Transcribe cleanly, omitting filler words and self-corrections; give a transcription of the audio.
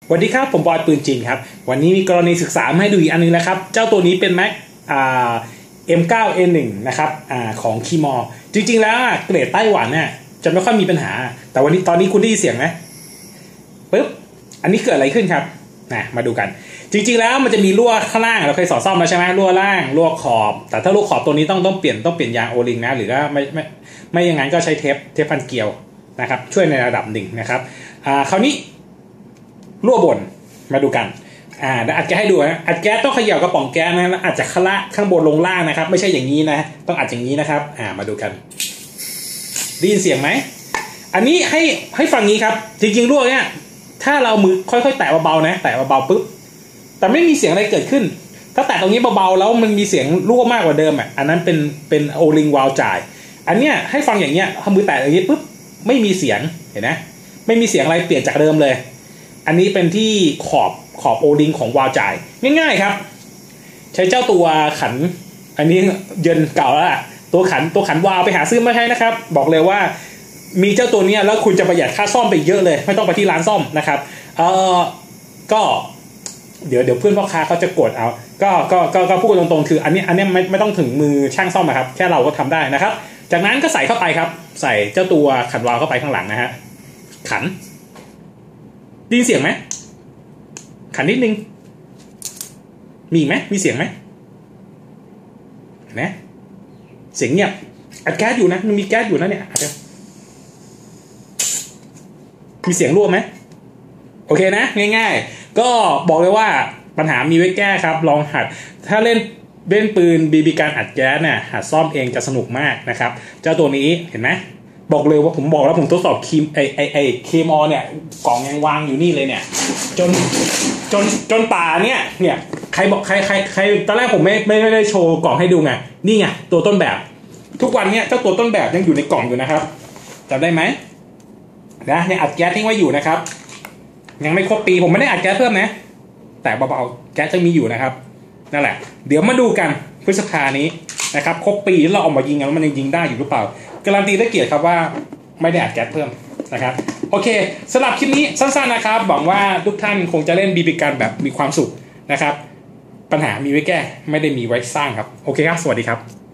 สวัสดีครับผมบอยปืนจริงครับวันนี้มีกรณีศึกษามาให้ดูอีกอันนึงแล้วครับเจ้าตัวนี้เป็น Mac M9A1 นะครับของคีมอจริงๆแล้วเกรดไต้หวันเนี่ยจะไม่ค่อยมีปัญหาแต่วันนี้ตอนนี้คุณได้ยินเสียงไหมปึ๊บอันนี้เกิดอะไรขึ้นครับมาดูกันจริงๆแล้วมันจะมีรั่วข้างล่างเราเคยสอนซ่อมแล้วใช่ไหมรั่วล่างรั่วขอบแต่ถ้ารั่วขอบตัวนี้ต้องเปลี่ยนยางโอลิงนะหรือว่าไม่อย่างนั้นก็ใช้เทปพันเกลียวนะครับช่วยในระดับหนึ่งนะครับคราวนี้รั่วบนมาดูกันเดี๋ยวอัดแก๊สให้ดูนะอัดแก๊สต้องเขย่ากระป๋องแก๊สนะแล้วอาจจะข้างบนลงล่างนะครับไม่ใช่อย่างนี้นะต้องอัดอย่างนี้นะครับมาดูกันได้ยินเสียงไหมอันนี้ให้ฟังนี้ครับจริงๆรั่วเนี่ยถ้าเรามือค่อยๆแตะเบาๆนะแตะเบาๆปุ๊บแต่ไม่มีเสียงอะไรเกิดขึ้นถ้าแตะตรงนี้เบาๆแล้วมันมีเสียงรั่วมากกว่าเดิมอันนั้นเป็นโอลิงวาล์วจ่ายอันเนี้ยให้ฟังอย่างเงี้ยทำมือแตะอย่างนี้ปุ๊บไม่มีเสียงเห็นไหมไม่มีเสียงอะไรเปลี่ยนจากเดิมเลยอันนี้เป็นที่ขอบโอลิงของวาล์วจ่ายง่ายๆครับใช้เจ้าตัวขันอันนี้เยินเก่าแล้วตัวขันวาล์วไปหาซื้อมาใช้นะครับบอกเลยว่ามีเจ้าตัวนี้แล้วคุณจะประหยัดค่าซ่อมไปเยอะเลยไม่ต้องไปที่ร้านซ่อมนะครับก็เดี๋ยวเพื่อนพ่อค้าเขาจะกดเอาก็พูดตรงๆคืออันนี้ไม่ต้องถึงมือช่างซ่อมนะครับแค่เราก็ทำได้นะครับจากนั้นก็ใส่เข้าไปครับใส่เจ้าตัวขันวาล์วเข้าไปข้างหลังนะฮะขันได้ยินเสียงไหมขันนิดนึงมีไหมมีเสียงไหมนะเสียงเงียบอัดแก๊สอยู่นะมันมีแก๊สอยู่นะเนี่ยมีเสียงรั่วไหมโอเคนะง่ายๆก็บอกเลยว่าปัญหามีไว้แก้ครับลองหัดถ้าเล่นปืนบีบีการอัดแก๊สเนี่ยหัดซ่อมเองจะสนุกมากนะครับเจ้าตัวนี้เห็นไหมบอกเลยว่าผมบอกแล้วผมทดสอบเคมอเนี่ยกล่องยังวางอยู่นี่เลยเนี่ยจนป่าเนี่ยใครบอกใครตอนแรกผมไม่ได้โชว์กล่องให้ดูไงนี่ไงตัวต้นแบบทุกวันเนี่ยเจ้าตัวต้นแบบยังอยู่ในกล่องอยู่นะครับจำได้ไหมนะยังอัดแก๊สทิ้งไว้อยู่นะครับยังไม่ครบปีผมไม่ได้อัดแก๊สเพิ่มนะแต่เบาๆแก๊สจะมีอยู่นะครับนั่นแหละเดี๋ยวมาดูกันพฤษภานี้นะครับครบปีแล้วเราออกมายิงกันแล้วมันยังยิงได้อยู่หรือเปล่าการันตีได้เกียรติครับว่าไม่ได้อัดแก๊สเพิ่มนะครับโอเคสำหรับคลิปนี้สั้นๆนะครับหวังว่าทุกท่านคงจะเล่นบีบีกันแบบมีความสุขนะครับปัญหามีไว้แก้ไม่ได้มีไว้สร้างครับโอเคครับสวัสดีครับ